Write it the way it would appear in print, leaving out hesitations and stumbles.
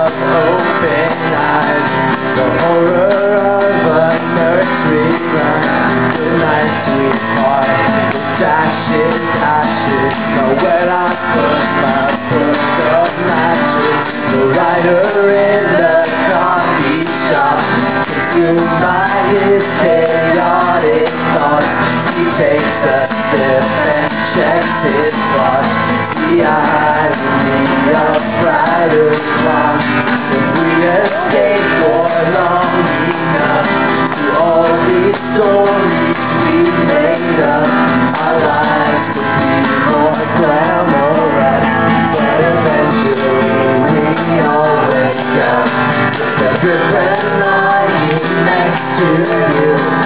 of open eyes, the horror of a nursery rhyme. Good night, sweetheart, it's ashes, ashes. Now where I put my book of matches, the writer in the coffee shop, consumed by his chaotic thoughts. He takes a sip and checks his watch. The irony of brighter clocks. If we escape for long enough to all these stories we made up, our lives would be more glamorous. But eventually we all wake up with a good friend lying next to you.